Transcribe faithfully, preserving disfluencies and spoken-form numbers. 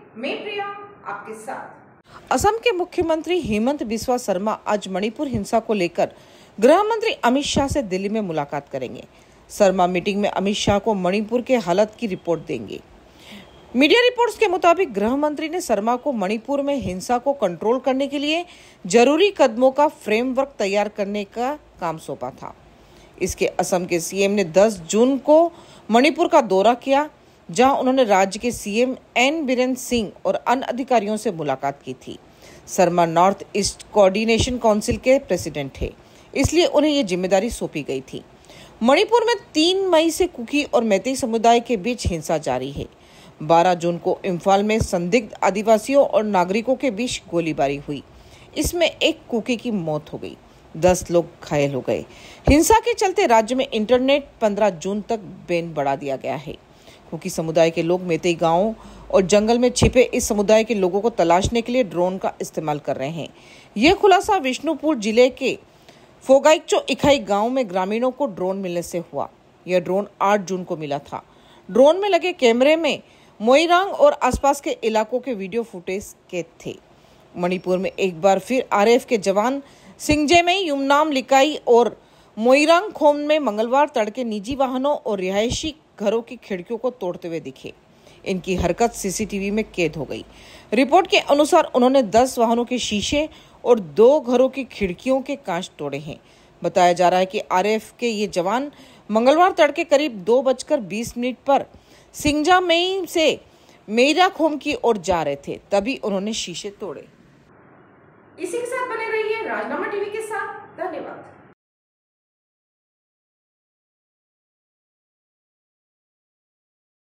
मैं प्रिया आपके साथ। असम के मुख्यमंत्री हेमंत बिस्वा शर्मा आज मणिपुर हिंसा को लेकर गृह मंत्री अमित शाह से दिल्ली में मुलाकात करेंगे। शर्मा मीटिंग में अमित शाह को मणिपुर के हालत की रिपोर्ट देंगे। मीडिया रिपोर्ट्स के मुताबिक गृह मंत्री ने शर्मा को मणिपुर में हिंसा को कंट्रोल करने के लिए जरूरी कदमों का फ्रेमवर्क तैयार करने का काम सौंपा था। इसके असम के सीएम ने दस जून को मणिपुर का दौरा किया, जहां उन्होंने राज्य के सीएम एन बीरेन सिंह और अन्य अधिकारियों से मुलाकात की थी। Sharma north east coordination council के प्रेसिडेंट थे, इसलिए उन्हें ये जिम्मेदारी सौंपी गई थी। मणिपुर में तीन मई से कुकी और मैतेई समुदाय के बीच हिंसा जारी है। बारह जून को इम्फाल में संदिग्ध आदिवासियों और नागरिकों के बीच गोलीबारी हुई। इसमें एक कुकी की मौत हो गई, दस लोग घायल हो गए। हिंसा के चलते राज्य में इंटरनेट पंद्रह जून तक बैन बढ़ा दिया गया है। कुकी समुदाय के लोग मैतेई गांवों और जंगल में छिपे इस समुदाय के लोगों को तलाशने के लिए ड्रोन का इस्तेमाल कर रहे हैं। यह खुलासा विष्णुपुर जिले के फोगाइचो इखाई गांव में ग्रामीणों को ड्रोन मिलने से हुआ। यह ड्रोन आठ जून को मिला था। ड्रोन में लगे कैमरे में मोइरांग और आसपास के इलाकों के वीडियो फुटेज कैद थे। मणिपुर में एक बार फिर आरएएफ के जवान सिंगजेमई, युमनाम लिकाई और मोइरांग खोम में मंगलवार तड़के निजी वाहनों और रिहायशी घरों की खिड़कियों को तोड़ते हुए दिखे। इनकी हरकत सीसीटीवी में कैद हो गई। रिपोर्ट के अनुसार उन्होंने दस वाहनों के शीशे और दो घरों की खिड़कियों के कांच तोड़े हैं। बताया जा रहा है कि आरएएफ के ये जवान मंगलवार तड़के करीब दो बजकर बीस मिनट पर सिंगजामई से मेइराखोम की ओर जा रहे थे, तभी उन्होंने शीशे तोड़े। इसी के साथ बने रहिए राजनामा टीवी के साथ। धन्यवाद।